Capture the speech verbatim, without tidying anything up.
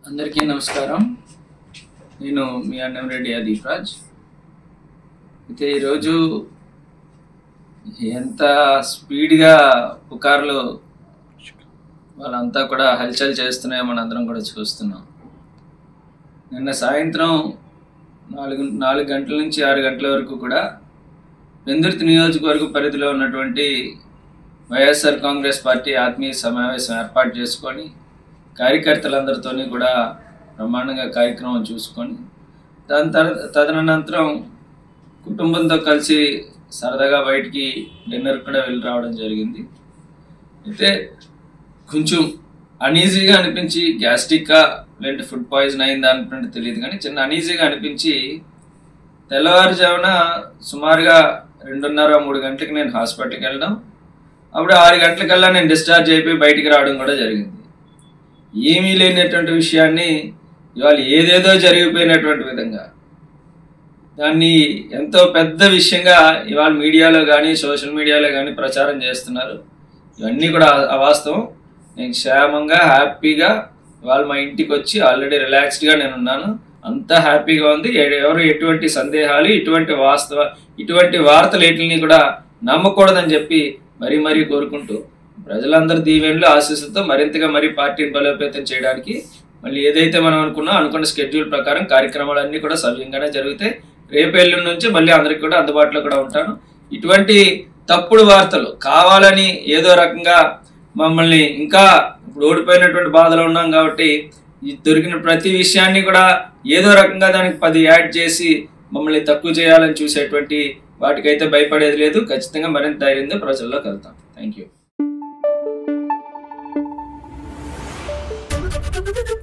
అందరికీ నమస్కారం. నేను మీ అన్నంరెడ్డి దీప్రాజ్. అయితే ఈరోజు ఎంత స్పీడ్గా పుకార్లు వాళ్ళంతా కూడా హల్చల్ చేస్తున్నాయో మనందరం కూడా చూస్తున్నాం. నిన్న సాయంత్రం నాలుగు నాలుగు గంటల నుంచి ఆరు గంటల వరకు కూడా పెందుర్తి నియోజకవర్గ పరిధిలో ఉన్నటువంటి వైఎస్ఆర్ కాంగ్రెస్ పార్టీ ఆత్మీయ సమావేశం ఏర్పాటు చేసుకొని కార్యకర్తలందరితో కూడా బ్రహ్మాండంగా కార్యక్రమం చూసుకొని దాని తర్ తదనంతరం కుటుంబంతో కలిసి సరదాగా బయటికి డిన్నర్ కూడా వెళ్ళి రావడం జరిగింది. అయితే కొంచెం అనీజీగా అనిపించి గ్యాస్ట్రిక్గా లేదంటే ఫుడ్ పాయిజన్ అయిందా అనుకుంటే తెలియదు, కానీ చిన్న అనీజీగా అనిపించి తెల్లవారుజామున సుమారుగా రెండున్నర మూడు గంటలకు నేను హాస్పిటల్కి వెళ్ళడం, అప్పుడు ఆరు గంటలకల్లా నేను డిశ్చార్జ్ అయిపోయి బయటికి రావడం కూడా జరిగింది. ఏమీ లేనటువంటి విషయాన్ని ఇవాళ ఏదేదో జరిగిపోయినటువంటి విధంగా దాన్ని ఎంతో పెద్ద విషయంగా ఇవాళ మీడియాలో కానీ సోషల్ మీడియాలో కానీ ప్రచారం చేస్తున్నారు. ఇవన్నీ కూడా అవాస్తవం. నేను క్షేమంగా హ్యాపీగా ఇవాళ మా ఇంటికి వచ్చి ఆల్రెడీ రిలాక్స్డ్గా నేను ఉన్నాను. అంతా హ్యాపీగా ఉంది. ఎవరు ఎటువంటి సందేహాలు ఇటువంటి వాస్తవ ఇటువంటి వార్తలు వీటిని కూడా నమ్మకూడదని చెప్పి మరీ మరీ కోరుకుంటూ ప్రజలందరి దీవెనలు ఆశీస్సులతో మరింతగా మరీ పార్టీని బలోపేతం చేయడానికి మళ్ళీ ఏదైతే మనం అనుకున్నా అనుకున్న స్కెడ్యూల్ ప్రకారం కార్యక్రమాలన్నీ కూడా సవ్యంగానే జరుగుతాయి. రేపు ఎల్లుండి నుంచి మళ్ళీ అందరికి కూడా అందుబాటులో కూడా ఉంటాను. ఇటువంటి తప్పుడు వార్తలు కావాలని ఏదో రకంగా మమ్మల్ని ఇంకా ఇప్పుడు ఓడిపోయినటువంటి బాధలో ఉన్నాం కాబట్టి దొరికిన ప్రతి విషయాన్ని కూడా ఏదో రకంగా దానికి పది యాడ్ చేసి మమ్మల్ని తక్కువ చేయాలని చూసేటువంటి వాటికైతే భయపడేది లేదు. ఖచ్చితంగా మరింత ధైర్యంగా ప్రజల్లోకి వెళ్తాం. Thank you.